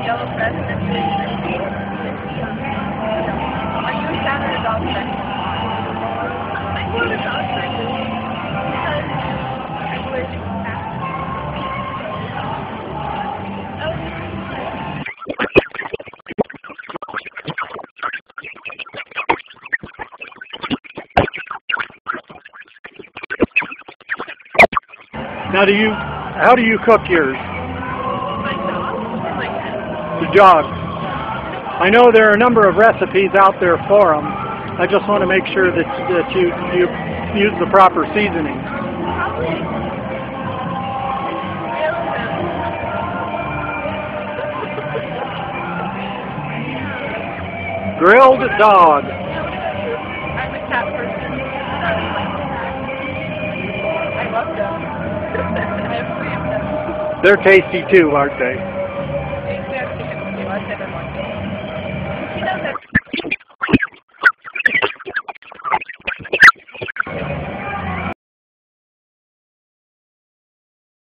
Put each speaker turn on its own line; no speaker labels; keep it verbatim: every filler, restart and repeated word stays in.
yellow breast and green. Are you a cat or a dog friend? I'm more of a dog friend because I'm allergic to cats.
Now, do you? How do you cook yours?
My dog or my cat?
The dog. I know there are a number of recipes out there for them. I just want to make sure that that you you use the proper seasoning.
Probably.
Grilled dog.
I'm a cat person. I like cats. I love them. I have three of them.
They're tasty too, aren't they?
Exactly. I said